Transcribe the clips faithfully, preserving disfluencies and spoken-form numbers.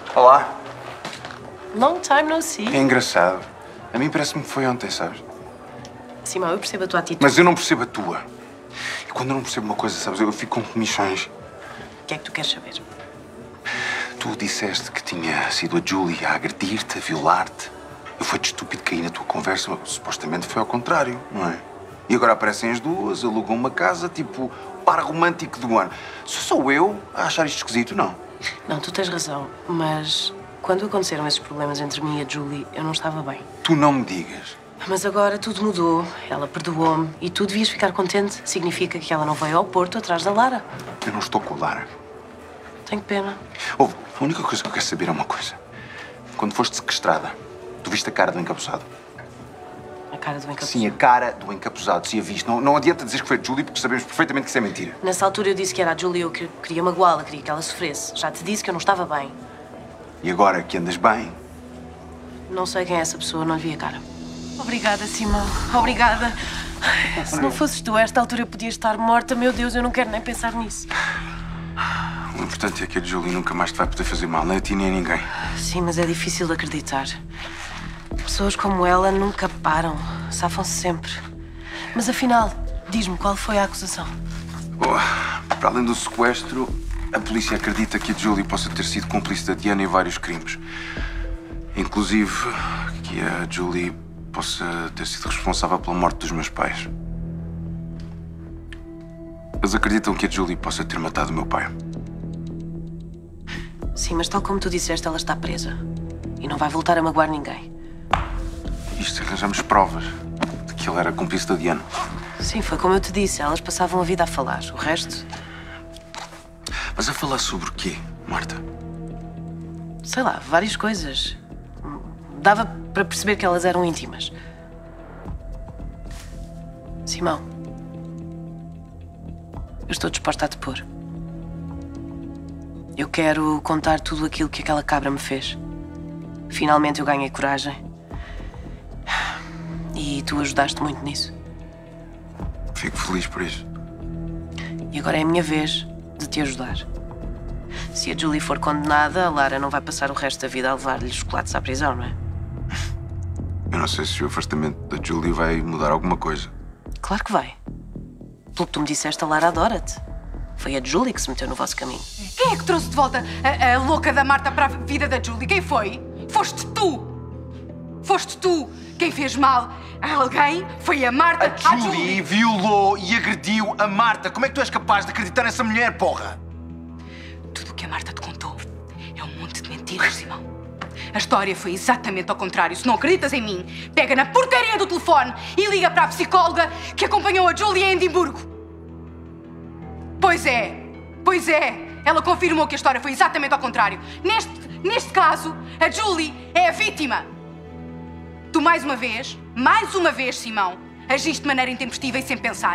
Olá. Long time no see. É engraçado. A mim parece-me que foi ontem, sabes? Simão, eu percebo a tua atitude. Mas eu não percebo a tua. E quando eu não percebo uma coisa, sabes, eu fico com comichões. O que é que tu queres saber? Tu disseste que tinha sido a Julie a agredir-te, a violar-te. Eu fui-te estúpido cair na tua conversa, mas supostamente foi ao contrário, não é? E agora aparecem as duas, alugam uma casa, tipo, par romântico do ano. Só sou eu a achar isto esquisito, não? Não, tu tens razão, mas quando aconteceram esses problemas entre mim e a Julie, eu não estava bem. Tu não me digas. Mas agora tudo mudou, ela perdoou-me e tu devias ficar contente. Significa que ela não veio ao Porto atrás da Lara. Eu não estou com a Lara. Tenho pena. Ouve, a única coisa que eu quero saber é uma coisa. Quando foste sequestrada, tu viste a cara do encapuzado? A cara do encapuzado? Sim, a cara do encapuzado, se a viste. Não, não adianta dizer que foi a Julie, porque sabemos perfeitamente que isso é mentira. Nessa altura eu disse que era a Julie, eu que queria magoá-la, queria que ela sofresse. Já te disse que eu não estava bem. E agora que andas bem? Não sei quem é essa pessoa, não lhe vi a cara. Obrigada, Simão. Obrigada. Se não fosses tu, a esta altura eu podia estar morta. Meu Deus, eu não quero nem pensar nisso. O importante é que a Julie nunca mais te vai poder fazer mal, nem a ti nem a ninguém. Sim, mas é difícil de acreditar. Pessoas como ela nunca param. Safam-se sempre. Mas afinal, diz-me, qual foi a acusação? Oh, para além do sequestro, a polícia acredita que a Julie possa ter sido cúmplice da Diana em vários crimes. Inclusive, que a Julie possa ter sido responsável pela morte dos meus pais. Eles acreditam que a Julie possa ter matado o meu pai. Sim, mas tal como tu disseste, ela está presa. E não vai voltar a magoar ninguém. Isto, arranjamos provas de que ele era cúmplice da Diana. Sim, foi como eu te disse. Elas passavam a vida a falar. O resto... Mas a falar sobre o quê, Marta? Sei lá, várias coisas. Dava para perceber que elas eram íntimas. Simão, eu estou disposta a te pôr. Eu quero contar tudo aquilo que aquela cabra me fez. Finalmente eu ganhei coragem. E tu ajudaste muito nisso. Fico feliz por isso. E agora é a minha vez de te ajudar. Se a Julie for condenada, a Lara não vai passar o resto da vida a levar-lhe chocolates à prisão, não é? Eu não sei se o afastamento da Julie vai mudar alguma coisa. Claro que vai. Pelo que tu me disseste, a Lara adora-te. Foi a Julie que se meteu no vosso caminho. Quem é que trouxe de volta a, a louca da Marta para a vida da Julie? Quem foi? Foste tu! Foste tu! Quem fez mal a alguém foi a Marta. A Julie, Julie violou e agrediu a Marta. Como é que tu és capaz de acreditar nessa mulher, porra? Tudo o que a Marta te contou é um monte de mentiras, Simão. A história foi exatamente ao contrário. Se não acreditas em mim, pega na porcaria do telefone e liga para a psicóloga que acompanhou a Julie em Edimburgo. Pois é, pois é. Ela confirmou que a história foi exatamente ao contrário. Neste, neste caso, a Julie é a vítima. Tu, mais uma vez, mais uma vez, Simão, agiste de maneira intempestiva e sem pensar.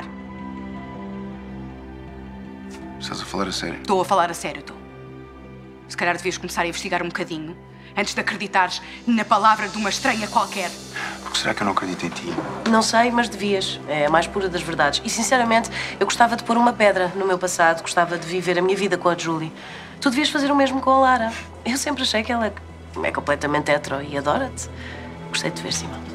Estás a falar a sério? Estou a falar a sério, estou. Se calhar devias começar a investigar um bocadinho antes de acreditares na palavra de uma estranha qualquer. Porque será que eu não acredito em ti? Não sei, mas devias. É a mais pura das verdades. E, sinceramente, eu gostava de pôr uma pedra no meu passado. Gostava de viver a minha vida com a Julie. Tu devias fazer o mesmo com a Lara. Eu sempre achei que ela é completamente hetero e adora-te. Gostei de te ver, Simão.